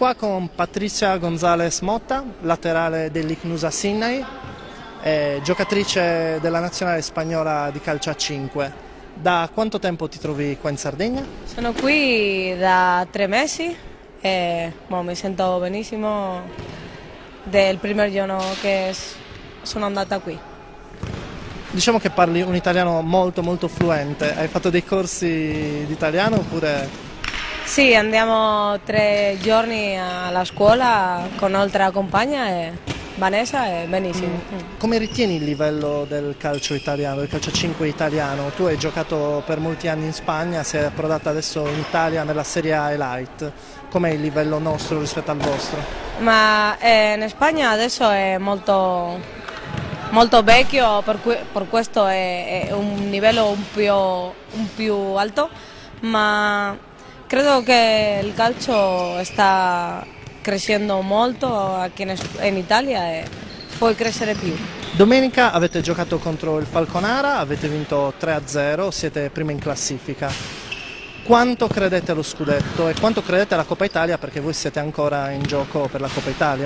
qua con Patricia González Motta, laterale dell'Ichnusa Sinai, giocatrice della nazionale spagnola di calcio a 5. Da quanto tempo ti trovi qua in Sardegna? Sono qui da 3 mesi e mi sento benissimo del primo giorno che sono andata qui. Diciamo che parli un italiano molto fluente. Hai fatto dei corsi di italiano oppure... Sì, andiamo 3 giorni alla scuola con un'altra compagna, Vanessa, e benissimo. Come ritieni il livello del calcio italiano, del calcio a 5 italiano? Tu hai giocato per molti anni in Spagna, sei approdata adesso in Italia nella Serie A Elite. Com'è il livello nostro rispetto al vostro? Ma in Spagna adesso è molto vecchio, per questo è un livello un più alto, ma credo che il calcio sta crescendo molto anche in Italia e può crescere più. Domenica avete giocato contro il Falconara, avete vinto 3-0, siete prima in classifica. Quanto credete allo scudetto e quanto credete alla Coppa Italia, perché voi siete ancora in gioco per la Coppa Italia?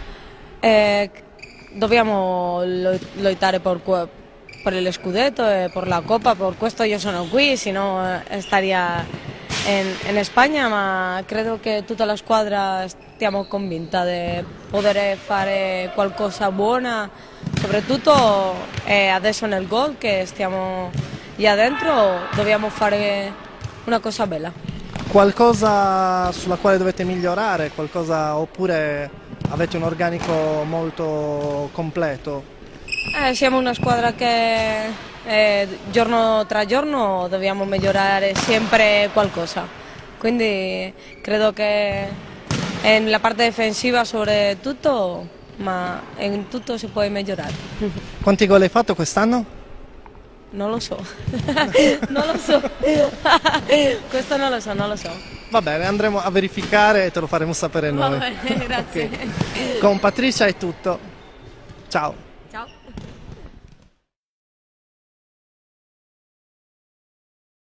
Dobbiamo lottare per lo scudetto e per la Coppa, per questo io sono qui, se no staria in Spagna, ma credo che tutta la squadra stiamo convinta di poter fare qualcosa buona, soprattutto adesso nel gol che stiamo già dentro, dobbiamo fare una cosa bella. Qualcosa sulla quale dovete migliorare, qualcosa, oppure avete un organico molto completo? Siamo una squadra che giorno tra giorno dobbiamo migliorare sempre qualcosa, quindi credo che nella parte difensiva soprattutto, ma in tutto si può migliorare. Quanti gol hai fatto quest'anno? Non lo so, non lo so, questo non lo so. Va bene, andremo a verificare e te lo faremo sapere noi. Va bene, grazie. Okay. Con Patricia è tutto. Ciao.